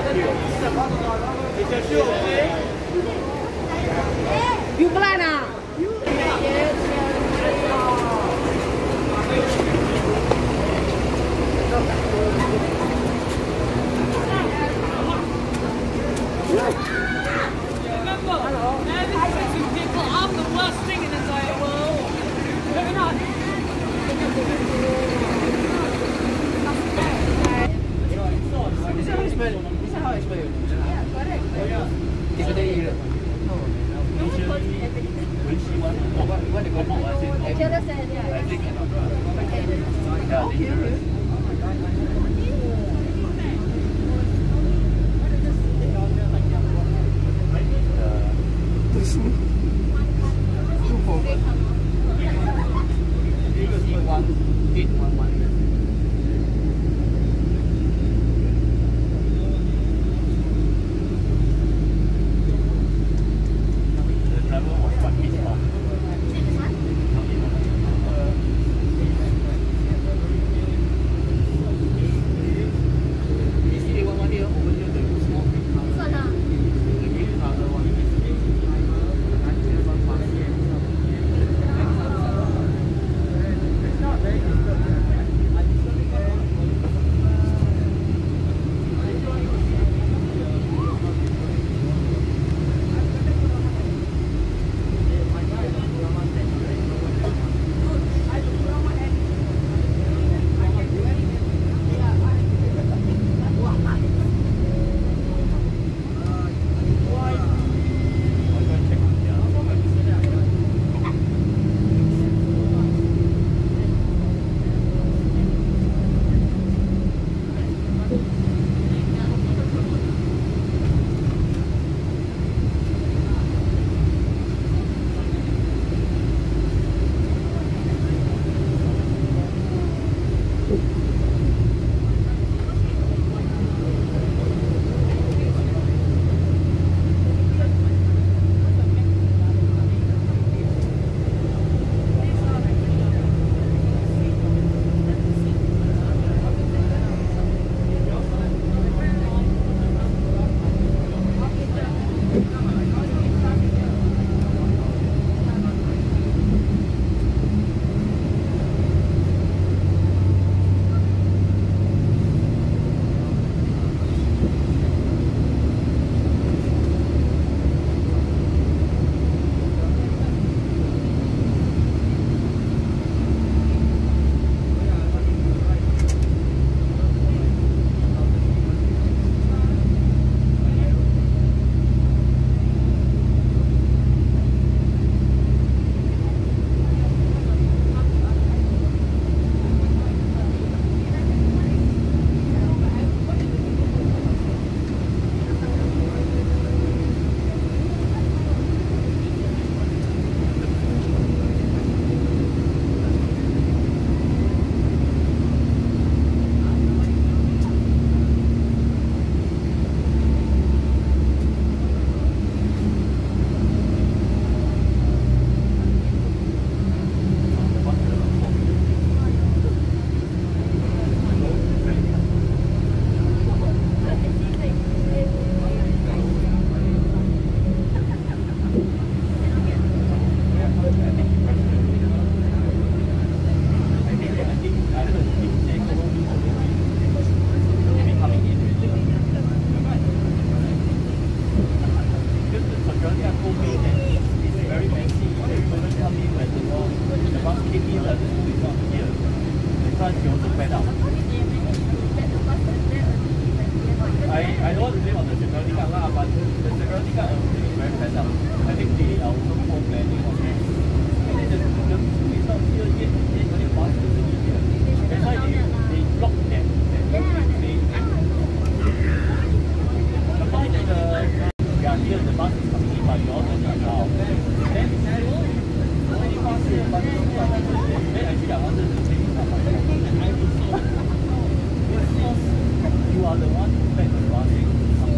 You blind ah? I'm the worst thing in the entire world. No, you're not. Is that how you spell it? Is that how I spell it? Yeah, correct. Kedai. What they call I don't want to blame on the security guard lah, but the security guard is very fed up. I think they are also more planning on this. And then the school is not here yet, the bus isn't here. That's why they block that place. The point that we are here, the bus is coming in, but you also need now. Then only bus here, but then actually I wanted to take it up my phone. And I was so, because you are the one who fed the bus.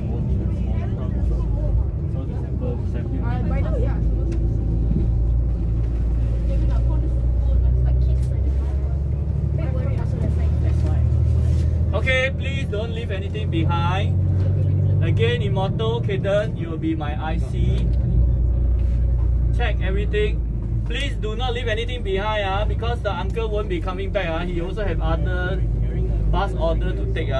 Okay, please don't leave anything behind. Again, in motto, Kaden, you will be my IC. Check everything. Please do not leave anything behind because the uncle won't be coming back. He also have other bus order to take.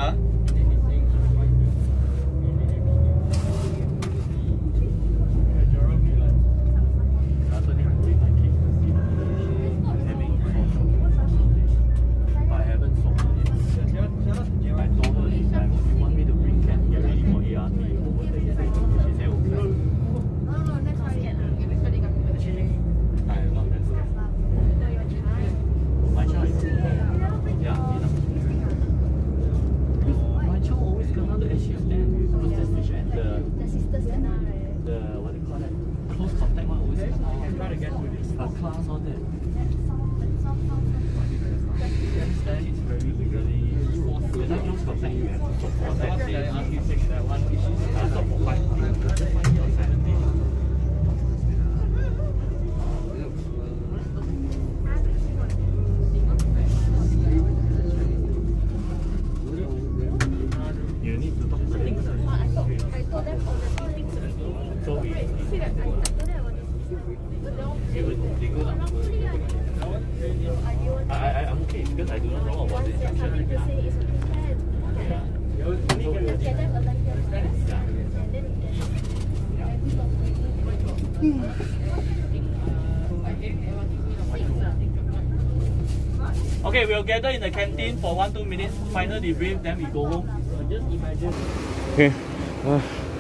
I'm okay because I do not know about the instruction. Okay, we'll gather in the canteen for 1-2 minutes, final debrief, then we go home. Just imagine. Okay.